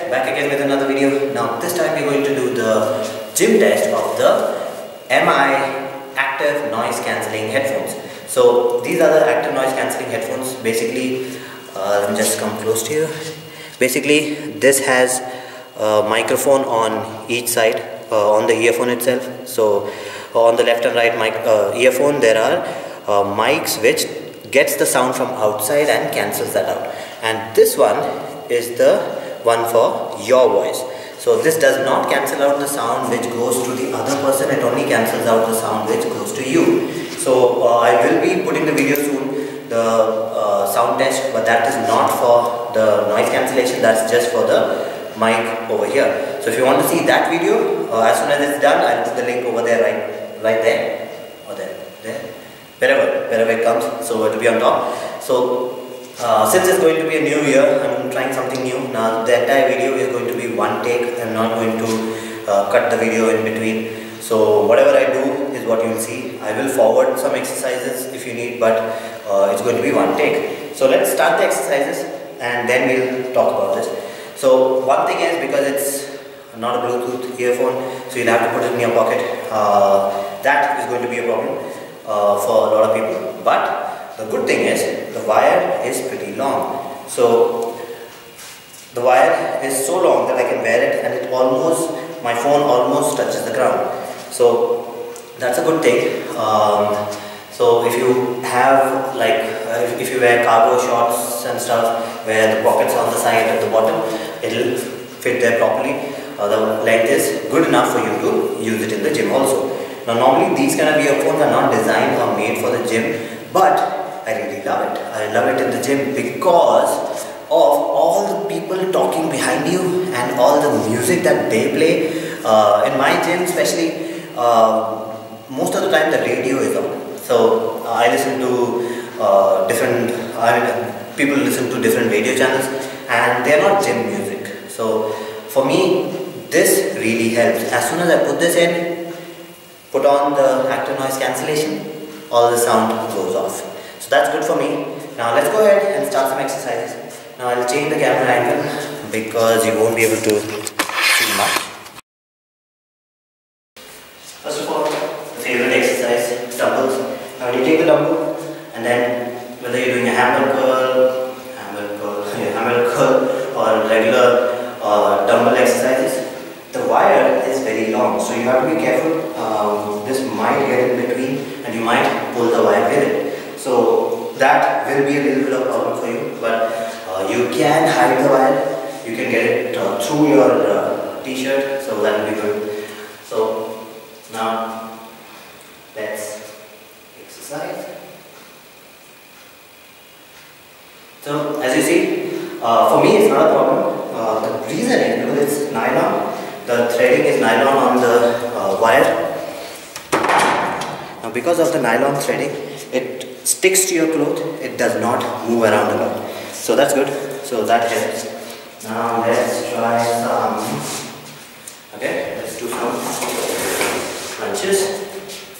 back again with another video. Now this time we're going to do the gym test of the Mi active noise cancelling headphones. So these are the active noise cancelling headphones. Basically, let me just come close to you. Basically, this has a microphone on each side on the earphone itself. So on the left and right earphone there are mics which gets the sound from outside and cancels that out. And this one is the one for your voice. So this does not cancel out the sound which goes to the other person, it only cancels out the sound which goes to you. So I will be putting the video soon, the sound test, but that is not for the noise cancellation, that's just for the mic over here. So if you want to see that video, as soon as it's done, I'll put the link over there, right there, or there, wherever it comes, so it will be on top. So since it's going to be a new year, I'm trying something new. Now the entire video is going to be one take. I'm not going to cut the video in between. So whatever I do is what you will see. I will forward some exercises if you need, but it's going to be one take. So let's start the exercises and then we'll talk about this. So one thing is, because it's not a Bluetooth earphone, so you'll have to put it in your pocket. That is going to be a problem for a lot of people. But the good thing is the wire is pretty long. So the wire is so long that I can wear it and my phone almost touches the ground. So that's a good thing. So if you have if you wear cargo shorts and stuff where the pockets are on the side at the bottom, it'll fit there properly. The length is good enough for you to use it in the gym also. Now normally these kind of earphones are not designed or made for the gym, but I really love it. I love it in the gym because of all the people talking behind you and all the music that they play. In my gym especially, most of the time the radio is on. So I listen to people listen to different radio channels and they are not gym music. So for me, this really helps. As soon as I put this in, put on the active noise cancellation, all the sound goes off. So that's good for me. Now let's go ahead and start some exercises. Now I'll change the camera angle because you won't be able to see much. First of all, the favorite exercise, dumbbells. Now you take the dumbbell and then whether you're doing a hammer curl or regular dumbbell exercises, the wire is very long, so you have to be careful. This might get in between and you might pull the wire with it. So that will be a little bit of a problem for you, but you can hide the wire. You can get it through your t-shirt, so that will be good. So now let's exercise. So as you see, for me it's not a problem. The reason is because it's nylon. The threading is nylon on the wire. Now because of the nylon threading, it sticks to your cloth. It does not move around a lot. So that's good. So that helps. Now let's try some. Okay, let's do some crunches.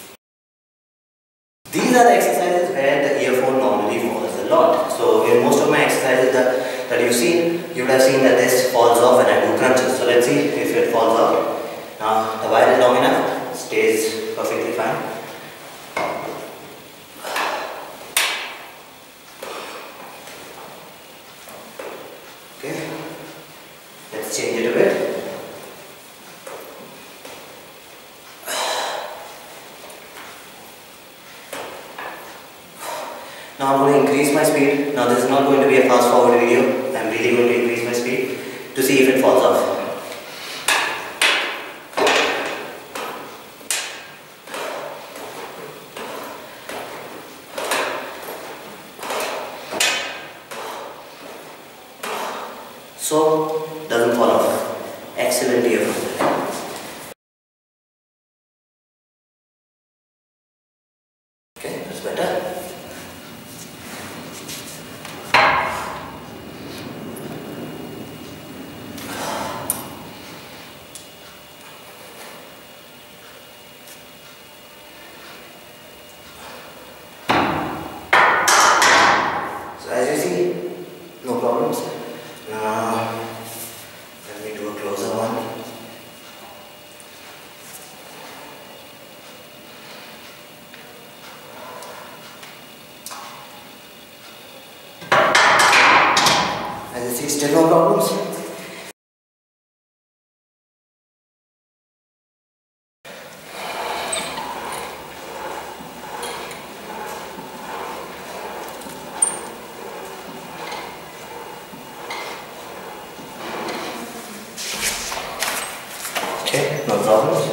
These are the exercises where the earphone normally falls a lot. So in most of my exercises that you've seen, you would have seen that this falls off when I do crunches. So let's see if it falls off. Now the wire is long enough, stays perfectly fine. Okay, let's change it a bit. Now I'm going to increase my speed. Now this is not going to be a fast forward video. I'm really going to increase my speed to see if it falls off. So doesn't fall off. Excellent earphone. Okay, that's better. So as you see, no problems. Now let me see, still no problems. Okay, no problems.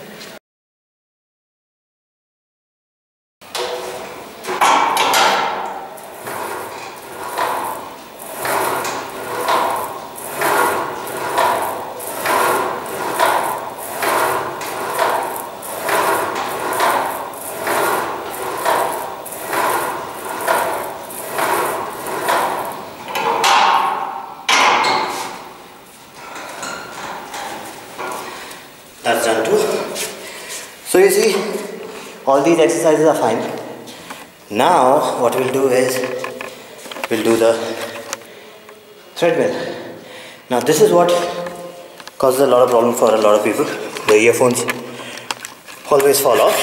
That's done too. So you see, all these exercises are fine. Now what we'll do is, we'll do the treadmill. Now this is what causes a lot of problem for a lot of people. The earphones always fall off.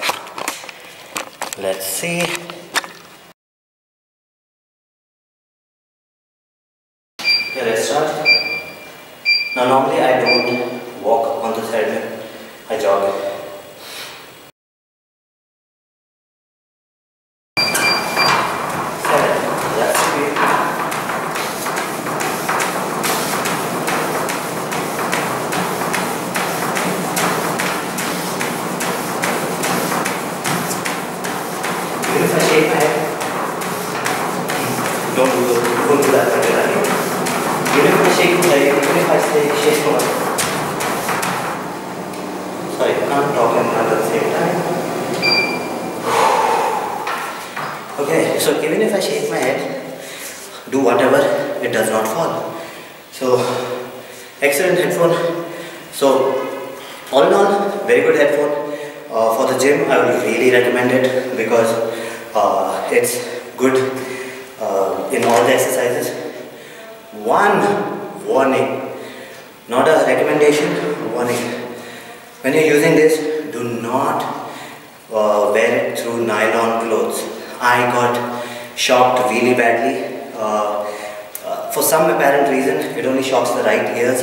Let's see. Okay, let's start. Now normally I don't walk on the treadmill, I jog. 7, that's 8. Even if I shake my head, don't do that. Even if I shake my head, even if I shake my head. Sorry, I can't talk and run at the same time. Okay, so even if I shake my head, do whatever, it does not fall. So, excellent headphone. So, all in all, very good headphone. For the gym, I would really recommend it because it's good in all the exercises. One warning, not a recommendation, warning. When you're using this, do not wear it through nylon clothes. I got shocked really badly. For some apparent reason, it only shocks the right ears.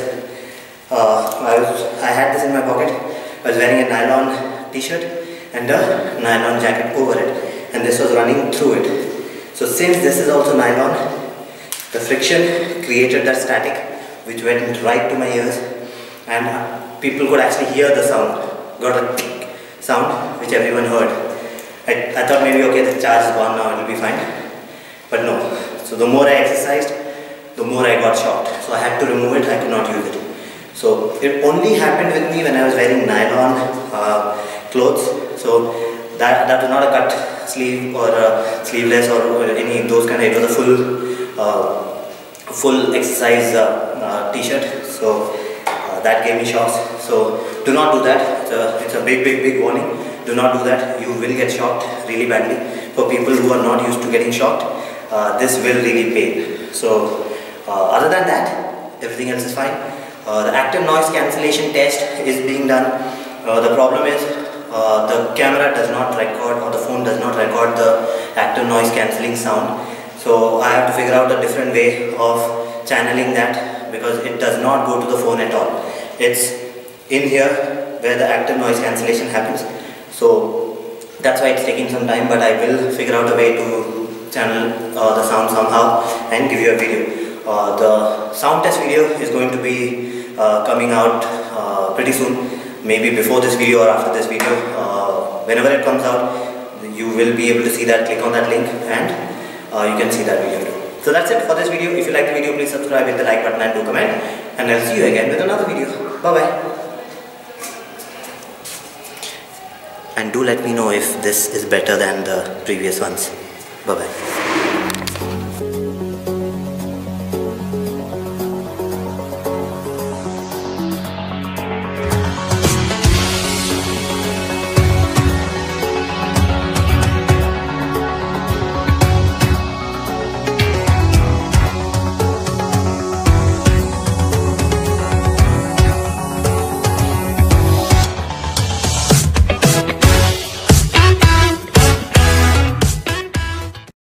I had this in my pocket. I was wearing a nylon t-shirt and a nylon jacket over it. And this was running through it. So since this is also nylon, the friction created that static which went right to my ears. And people could actually hear the sound, got a tick sound which everyone heard. I thought maybe okay, the charge is gone now, it will be fine. But no. So the more I exercised, the more I got shocked. So I had to remove it, I could not use it. So it only happened with me when I was wearing nylon clothes. So that was not a cut sleeve or sleeveless or any those kind of, it was a full exercise t-shirt. So that gave me shocks. So do not do that. It's a big warning. Do not do that. You will get shocked really badly. For people who are not used to getting shocked, this will really pain. So other than that, everything else is fine. The active noise cancellation test is being done. The problem is the camera does not record, or the phone does not record the active noise cancelling sound. So I have to figure out a different way of channeling that, because it does not go to the phone at all. It's in here where the active noise cancellation happens. So that's why it's taking some time, but I will figure out a way to channel the sound somehow and give you a video. The sound test video is going to be coming out pretty soon, maybe before this video or after this video. Whenever it comes out, you will be able to see that. Click on that link and you can see that video too. So that's it for this video. If you like the video, please subscribe, hit the like button and do comment, and I'll see you again with another video. Bye bye. And do let me know if this is better than the previous ones. Bye bye.